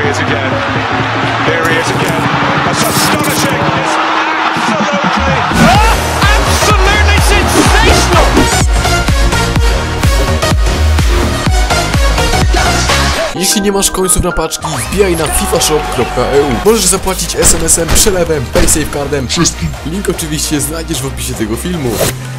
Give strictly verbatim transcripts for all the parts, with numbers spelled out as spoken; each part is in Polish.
is again. Here he is again. That's astonishing. It's absolutely, oh, absolutely sensational. Jeśli nie masz końców na paczki, wbijaj na fifashop kropka e u. Możesz zapłacić es em esem, przelewem, paysafecardem, wszystkim. Link oczywiście znajdziesz w opisie tego filmu.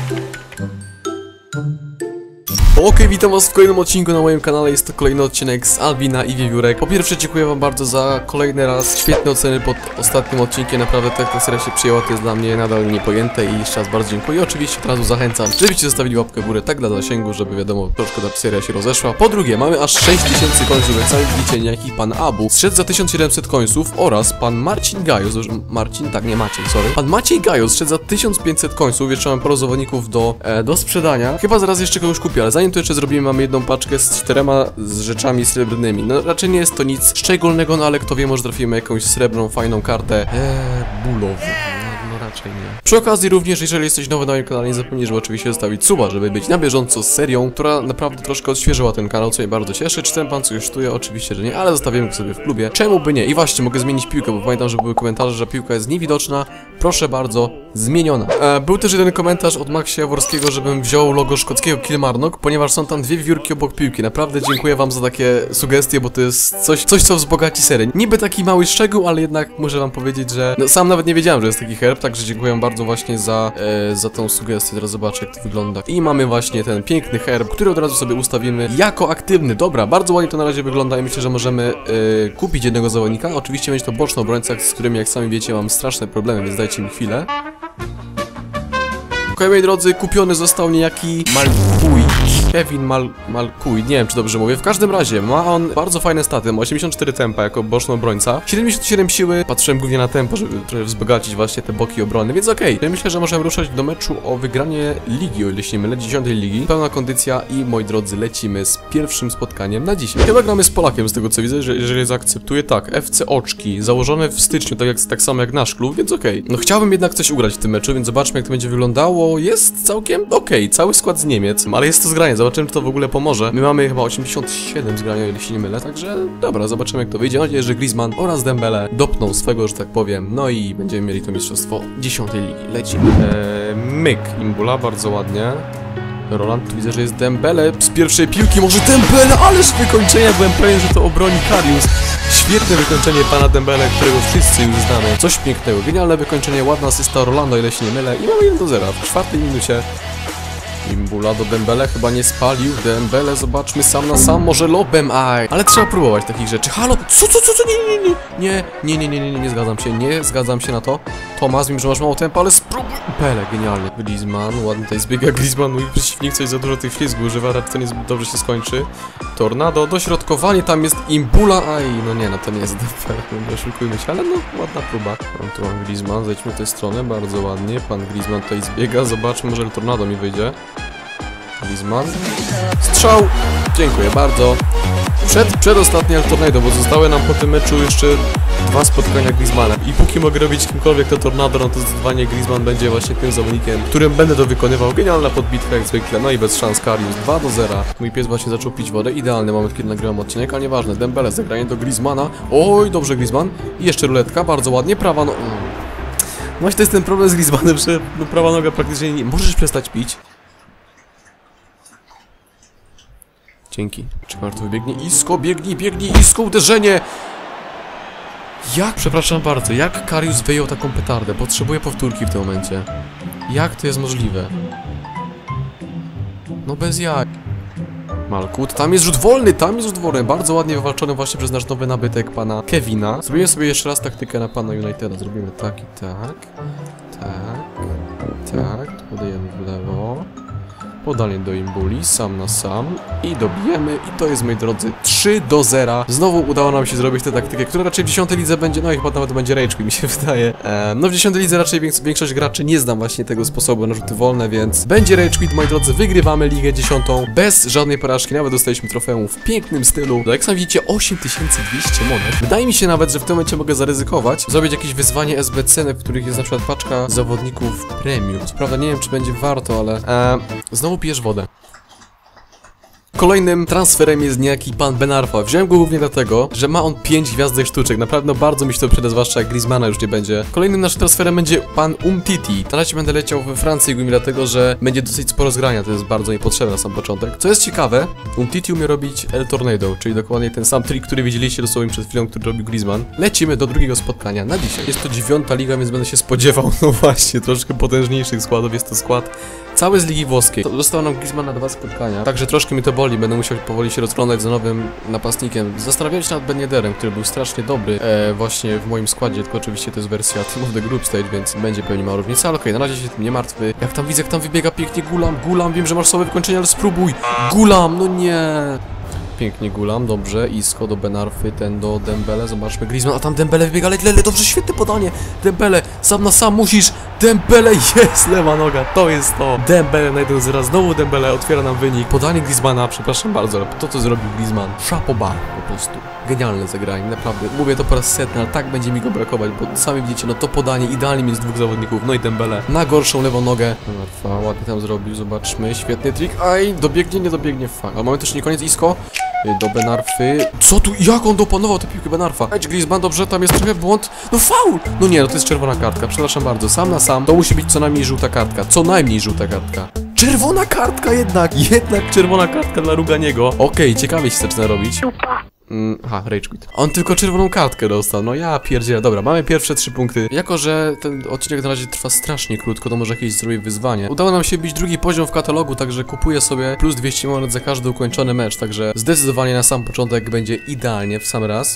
Okej, okay, witam was w kolejnym odcinku na moim kanale, jest to kolejny odcinek z Alvina i Wiewiórek. Po pierwsze dziękuję wam bardzo za kolejny raz świetne oceny pod ostatnim odcinkiem, naprawdę to jak ta seria się przyjęła, to jest dla mnie nadal niepojęte i jeszcze raz bardzo dziękuję. I oczywiście od razu zachęcam, żebyście zostawili łapkę w górę tak dla zasięgu, żeby wiadomo, troszkę ta seria się rozeszła. Po drugie, mamy aż sześć tysięcy końców, jak sami widzicie, niejaki pan Abu zszedł za tysiąc siedemset końców oraz pan Marcin Gajos, Marcin, tak nie Maciej, sorry. Pan Maciej Gajos zszedł za tysiąc pięćset końców, jeszcze mam paru zawodników do, e, do sprzedania. Chyba zaraz jeszcze kogoś kupię, ale zanim to jeszcze zrobimy, mamy jedną paczkę z czterema z rzeczami srebrnymi. No raczej nie jest to nic szczególnego, no ale kto wie, może trafimy jakąś srebrną, fajną kartę. Eee, bólową. No, no raczej nie. Przy okazji również, jeżeli jesteś nowy na moim kanale, nie zapomnij, żeby oczywiście zostawić suba, żeby być na bieżąco z serią, która naprawdę troszkę odświeżyła ten kanał, co mnie bardzo cieszy. Czy ten pan coś kosztuje? Oczywiście, że nie, ale zostawimy go sobie w klubie. Czemu by nie? I właśnie, mogę zmienić piłkę, bo pamiętam, że były komentarze, że piłka jest niewidoczna. Proszę bardzo, zmieniona. E, był też jeden komentarz od Maxia Jaworskiego, żebym wziął logo szkockiego Kilmarnock, ponieważ są tam dwie wiewiórki obok piłki. Naprawdę dziękuję wam za takie sugestie, bo to jest coś, coś co wzbogaci serię. Niby taki mały szczegół, ale jednak muszę wam powiedzieć, że no, sam nawet nie wiedziałem, że jest taki herb, także dziękuję bardzo właśnie za, e, za tą sugestię. Teraz zobaczę, jak to wygląda. I mamy właśnie ten piękny herb, który od razu sobie ustawimy jako aktywny. Dobra, bardzo ładnie to na razie wygląda i myślę, że możemy e, kupić jednego zawodnika. Oczywiście będzie to boczny obrońca, z którym, jak sami wiecie, mam straszne problemy, więc dajcie mi chwilę. Okej, moi drodzy, kupiony został niejaki Malkuj. Kevin Mal... Malkuj, nie wiem, czy dobrze mówię. W każdym razie ma on bardzo fajne staty, ma osiemdziesiąt cztery tempa jako boczny obrońca, siedemdziesiąt siedem siły, patrzyłem głównie na tempo, żeby trochę wzbogacić właśnie te boki obrony, więc okej. Okay. Myślę, że możemy ruszać do meczu o wygranie ligi, o ile się nie mylę, dziesiątej ligi. Pełna kondycja i, moi drodzy, lecimy z pierwszym spotkaniem na dzisiaj. Chyba gramy z Polakiem, z tego co widzę, że jeżeli zaakceptuję, tak, F C Oczki, założone w styczniu, tak, jak, tak samo jak nasz klub, więc okej. Okay. No chciałbym jednak coś ugrać w tym meczu, więc zobaczmy, jak to będzie wyglądało. Jest całkiem okej, okay. Cały skład z Niemiec, ale jest to zgranie, zobaczymy, czy to w ogóle pomoże. My mamy chyba osiemdziesiąt siedem zgrania, jeśli się nie mylę, także dobra, zobaczymy, jak to wyjdzie. Mam nadzieję, że Griezmann oraz Dembele dopną swego, że tak powiem, no i będziemy mieli to mistrzostwo dziesiątej ligi. Lecimy. Eee, myk Imbula, bardzo ładnie. Roland, tu widzę, że jest Dembele z pierwszej piłki, może Dembele, ależ wykończenie, byłem pewien, że to obroni Karius. Świetne wykończenie pana Dembele, którego wszyscy już znamy. Coś pięknego, genialne wykończenie, ładna asysta Rolando, ile się nie mylę, i mamy jeden do zera w czwartej minucie. Imbula do Dembele, chyba nie spalił. Dembele, zobaczmy, sam na sam, może lobem, aj. Ale trzeba próbować takich rzeczy. Halo, co, co, co, co, nie, nie, nie, nie, nie, nie, nie, nie, nie zgadzam się, nie zgadzam się na to. Tomas, wiem, że masz mało tempa, ale spróbuj. Pele, genialny. Griezmann, ładnie tutaj zbiega Griezmann, mój przeciwnik coś za dużo tych ślizgów używa, raczej to niezbyt dobrze się skończy. Tornado, dośrodkowanie, tam jest Imbula, aj, no nie, no to nie jest Dembele, nie oszukujmy się, ale no, ładna próba. Mam tu mam Griezmann, zejdźmy w tę stronę, bardzo ładnie, pan Griezmann tutaj zbiega, zobaczmy, może Tornado mi wyjdzie. Griezmann. Strzał! Dziękuję bardzo. Przed, przedostatnie El Tornado, bo zostały nam po tym meczu jeszcze dwa spotkania Griezmana. I póki mogę robić kimkolwiek to Tornado, no to zdecydowanie Griezmann będzie właśnie tym zawodnikiem, którym będę to wykonywał. Genialna podbitka jak zwykle, no i bez szans Karius. dwa do zera. Mój pies właśnie zaczął pić wodę. Idealny moment, kiedy nagrywam odcinek, ale nieważne. Dembele, zagranie do Griezmana. Oj, dobrze Griezmann. I jeszcze ruletka, bardzo ładnie. Prawa no... Właśnie to jest ten problem z Griezmannem, że no, prawa noga praktycznie nie... Możesz przestać pić? Dzięki. Czekaj, to wybiegnie. Isko, biegnij, biegnij, Isko, uderzenie! Jak? Przepraszam bardzo, jak Karius wyjął taką petardę? Potrzebuję powtórki w tym momencie. Jak to jest możliwe? No bez jaj. Malkut, tam jest rzut wolny, tam jest rzut wolny. Bardzo ładnie wywalczony właśnie przez nasz nowy nabytek pana Kevina. Zrobimy sobie jeszcze raz taktykę na pana Uniteda. Zrobimy tak i tak. Tak. Tak. Podajemy w lewo. Podanie do Imbuli, sam na sam i dobijemy i to jest, moi drodzy, trzy do zera. Znowu udało nam się zrobić tę taktykę, która raczej w dziesiątej lidze będzie, no i chyba nawet będzie rage quit, mi się wydaje. Eee, no w dziesiątej lidze raczej większość graczy nie znam właśnie tego sposobu na rzuty wolne, więc będzie rage quit, moi drodzy, wygrywamy ligę dziesiątą bez żadnej porażki, nawet dostaliśmy trofeum w pięknym stylu. No jak sami widzicie, osiem tysięcy dwieście monet. Wydaje mi się nawet, że w tym momencie mogę zaryzykować, zrobić jakieś wyzwanie S B C, w których jest na przykład paczka zawodników premium. Co prawda nie wiem, czy będzie warto, ale eee, znowu pijesz wodę. Kolejnym transferem jest niejaki pan Ben Arfa. Wziąłem go głównie dlatego, że ma on pięć gwiazdek sztuczek. Naprawdę bardzo mi się to przyda, zwłaszcza jak Griezmana już nie będzie. Kolejnym naszym transferem będzie pan Umtiti. Na razie będę leciał we Francji głównie dlatego, że będzie dosyć sporo zgrania. To jest bardzo mi potrzebne na sam początek. Co jest ciekawe, Umtiti umie robić El Tornado, czyli dokładnie ten sam trik, który widzieliście dosłownie przed chwilą, który robił Griezmann. Lecimy do drugiego spotkania na dzisiaj. Jest to dziewiąta liga, więc będę się spodziewał, no właśnie, troszkę potężniejszych składów. Jest to skład cały z Ligi Włoskiej. Zostało nam Griezmann na dwa spotkania, także troszkę mi to boli, będę musiał powoli się rozglądać za nowym napastnikiem. Zastanawiałem się nad Ben Yedderem, który był strasznie dobry e, właśnie w moim składzie, tylko oczywiście to jest wersja Team of the Group Stage, więc będzie pewnie mała różnica, ale okej, okay, na razie się tym nie martwy. Jak tam widzę, jak tam wybiega pięknie Gulam, Gulam, wiem, że masz sobie wykończenie, ale spróbuj. Gulam, no nie. Pięknie Gulam, dobrze, Isco do Ben Arfy, ten do Dembele, zobaczmy Griezmann, a tam Dembele wybiega, leć, lele, dobrze, świetne podanie, Dembele, sam na sam musisz, Dembele, jest, lewa noga, to jest to, Dembele na jeden zero, znowu Dembele, otwiera nam wynik, podanie Griezmana, przepraszam bardzo, ale to co zrobił Griezmann, szapoba, po prostu, genialne zagranie, naprawdę, mówię to po raz setny, ale tak będzie mi go brakować, bo sami widzicie, no to podanie idealnie między dwóch zawodników, no i Dembele, na gorszą lewą nogę, Arfa, ładnie tam zrobił, zobaczmy, świetny trik, aj, dobiegnie, nie dobiegnie, fuck, a mamy też nie koniec, Isco, do Ben Arfy. Co tu? Jak on dopanował tę piłkę Ben Arfa? Edź Griezmann, dobrze, tam jest trochę błąd. No faul! No nie, no to jest czerwona kartka, przepraszam bardzo. Sam na sam, to musi być co najmniej żółta kartka. Co najmniej żółta kartka. Czerwona kartka jednak! Jednak czerwona kartka dla Ruganiego. Okej, okay, ciekawie się zaczyna robić. Mm, aha, rage quit. On tylko czerwoną kartkę dostał, no ja pierdzielę. Dobra, mamy pierwsze trzy punkty. Jako, że ten odcinek na razie trwa strasznie krótko, to może jakieś zrobię wyzwanie. Udało nam się bić drugi poziom w katalogu, także kupuję sobie plus dwieście monet za każdy ukończony mecz, także zdecydowanie na sam początek będzie idealnie w sam raz.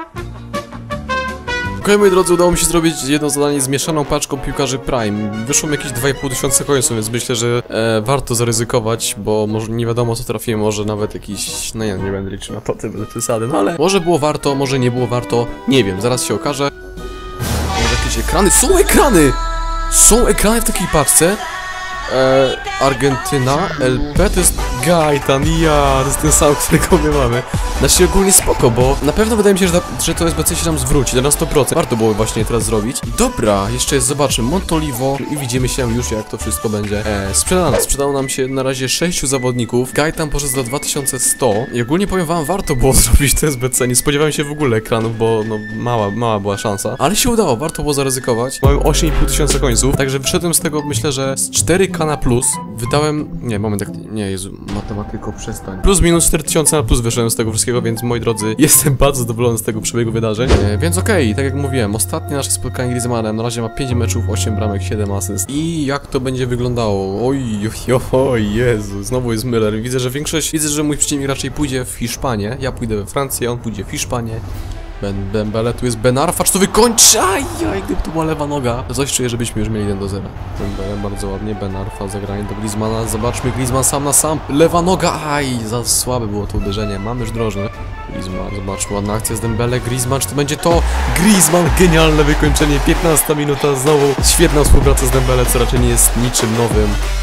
Okej, moi drodzy, udało mi się zrobić jedno zadanie z mieszaną paczką piłkarzy Prime. Wyszło mi jakieś dwa i pół tysiąca końców, więc myślę, że e, warto zaryzykować, bo może nie wiadomo co trafiłem, może nawet jakiś... No ja nie będę liczył na to, te przesady, no ale może było warto, może nie było warto, nie wiem, zaraz się okaże. Może jakieś ekrany? Są ekrany! Są ekrany w takiej paczce? E, Argentyna, L P, to jest Gaetan, ja, to jest ten sam, którego my mamy. Znaczy ogólnie spoko, bo na pewno wydaje mi się, że, ta, że to S B C się nam zwróci, na sto procent. Warto było właśnie teraz zrobić. Dobra, jeszcze jest, zobaczmy, Montolivo i widzimy się już, jak to wszystko będzie e, sprzedane. Sprzedało nam się na razie sześciu zawodników. Gaetan poszedł za dwa tysiące sto. I ogólnie powiem wam, warto było zrobić to S B C. Nie spodziewałem się w ogóle ekranów, bo no mała, mała była szansa. Ale się udało, warto było zaryzykować. Mamy osiem i pół tysiąca końców, także wyszedłem z tego, myślę, że z cztery K na plus. Wydałem... Nie, moment, jak... Nie, Jezu, matematyko, przestań. Plus minus cztery tysiące na plus wyszedłem z tego wszystkiego, więc moi drodzy, jestem bardzo zadowolony z tego przebiegu wydarzeń. E, więc okej, okay, tak jak mówiłem, ostatnie nasze spotkanie Griezmannem, na razie ma pięć meczów, osiem bramek, siedem asyst. I jak to będzie wyglądało? Oj, oj, oj, Jezu, znowu jest Müller. Widzę, że większość... Widzę, że mój przeciwnik raczej pójdzie w Hiszpanię. Ja pójdę we Francję, on pójdzie w Hiszpanię. Ben Dembele, tu jest Ben Arfa, czy to wykończy? Ajaj, gdyby to była lewa noga. Coś czuję, żebyśmy już mieli jeden do zera. Dembele bardzo ładnie, Ben Arfa, zagranie do Griezmana. Zobaczmy, Griezmann sam na sam. Lewa noga, aj, za słabe było to uderzenie. Mamy już drożne. Griezmann, zobaczmy, ładna akcja z Dembele. Griezmann, czy to będzie to? Griezmann, genialne wykończenie, piętnasta minuta, znowu świetna współpraca z Dembele, co raczej nie jest niczym nowym.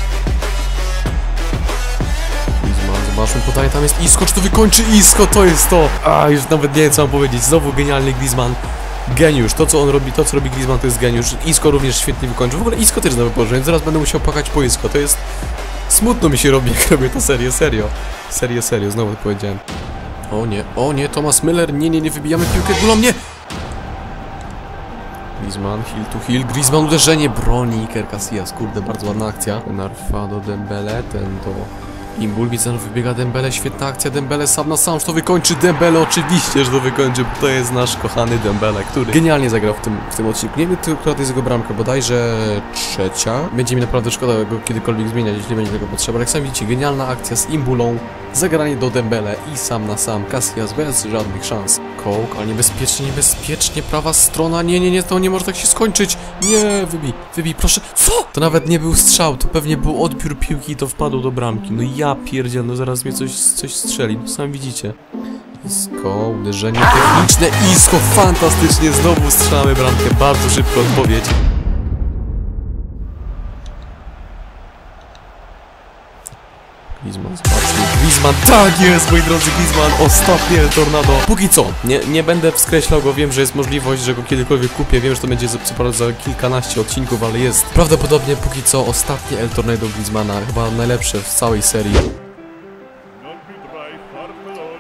Zobaczmy, podanie, tam jest Isco, czy to wykończy Isco, to jest to! A, już nawet nie wiem co mam powiedzieć, znowu genialny Griezmann. Geniusz, to co on robi, to co robi Griezmann to jest geniusz. Isco również świetnie wykończył, w ogóle Isco też znowu położenie, zaraz będę musiał płakać po Isco, to jest... Smutno mi się robi, jak robię to serię, serio. Serio, serio, znowu to powiedziałem. O nie, o nie, Thomas Müller, nie, nie, nie, wybijamy piłkę gulą, nie! Griezmann, heel to heel, Griezmann, uderzenie, broni, Iker Casillas, kurde, bardzo ładna akcja. Ben Arfa do Dembele, ten do... Imbul, widzę, że wybiega Dembele, świetna akcja, Dembele sam na sam, że to wykończy Dembele, oczywiście, że to wykończy, bo to jest nasz kochany Dembele, który genialnie zagrał w tym, w tym odcinku. Nie wiem, która to jest jego bramka, bodajże trzecia. Będzie mi naprawdę szkoda go kiedykolwiek zmieniać, jeśli będzie tego potrzeba. Jak sami widzicie, genialna akcja z Imbulą, zagranie do Dembele i sam na sam, Casillas bez żadnych szans. Kołk, ale niebezpiecznie, niebezpiecznie, prawa strona, nie, nie, nie, to nie może tak się skończyć. Nie, wybij, wybij, proszę. Co? To nawet nie był strzał, to pewnie był odbiór piłki i to wpadło do bramki. No ja pierdziel, no zaraz mnie coś, coś strzeli, no sami widzicie. Isco, uderzenie techniczne, Isco, fantastycznie, znowu strzelamy bramkę, bardzo szybko odpowiedź. Griezmann, zobaczmy, Griezmann, tak jest, moi drodzy, Griezmann, ostatnie tornado. Póki co, nie, nie będę skreślał go, wiem, że jest możliwość, że go kiedykolwiek kupię, wiem, że to będzie za, za kilkanaście odcinków, ale jest prawdopodobnie póki co ostatnie El Tornado Griezmana, chyba najlepsze w całej serii.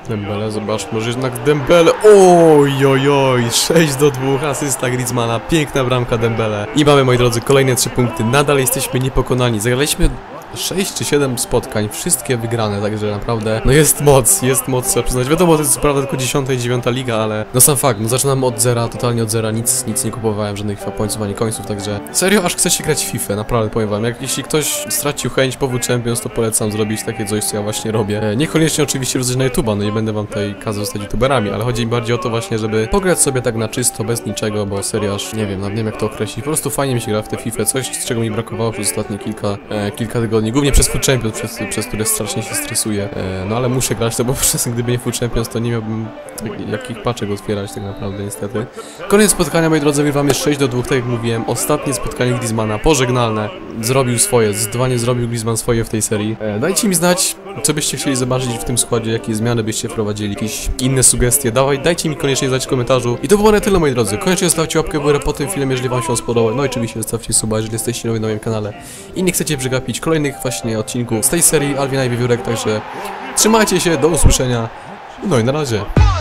Dembele, zobacz, może jednak Dembele. Oj, oj, oj, sześć do dwóch, asysta Griezmana, piękna bramka Dembele. I mamy, moi drodzy, kolejne trzy punkty. Nadal jesteśmy niepokonani. Zagraliśmy sześć czy siedem spotkań, wszystkie wygrane, także naprawdę, no jest moc, jest moc, trzeba przyznać. Wiadomo, to jest co prawda tylko dziesiąta i dziewiąta liga, ale no sam fakt, no zaczynamy od zera, totalnie od zera, nic, nic nie kupowałem, żadnych FIFA pointsów ani końców, także serio, aż chce się grać w FIFA, naprawdę powiem wam, jak jeśli ktoś stracił chęć powód Champions, to polecam zrobić takie coś, co ja właśnie robię. E, niekoniecznie oczywiście wrzucać na YouTube'a, no nie będę wam tutaj kazał zostać YouTuberami, ale chodzi mi bardziej o to właśnie, żeby pograć sobie tak na czysto, bez niczego, bo serio, aż nie wiem, nawet nie wiem jak to określić, po prostu fajnie mi się gra w tę FIFA, coś, z czego mi brakowało przez ostatnie kilka, e, kilka tygodni, głównie przez Food Champions, przez, przez które strasznie się stresuję, e, no ale muszę grać to, bo przez gdyby nie Food Champions, to nie miałbym jak, jakich paczek otwierać tak naprawdę, niestety. Koniec spotkania, moi drodzy, wam jest sześć do dwóch, tak jak mówiłem, ostatnie spotkanie Griezmana, pożegnalne, zrobił swoje, zdecydowanie zrobił Griezmann swoje w tej serii. E, dajcie mi znać, co byście chcieli zobaczyć w tym składzie, jakie zmiany byście wprowadzili, jakieś inne sugestie, dawaj, dajcie mi koniecznie znać w komentarzu. I to było na tyle, moi drodzy, koniecznie zostawcie łapkę w górę po tym filmie, jeżeli wam się on spodobał, no i oczywiście zostawcie suba, jeżeli jesteście nowi na moim kanale i nie chcecie przegapić kolejnych właśnie odcinków z tej serii Alvina i Wiewiórek, także trzymajcie się, do usłyszenia, no i na razie.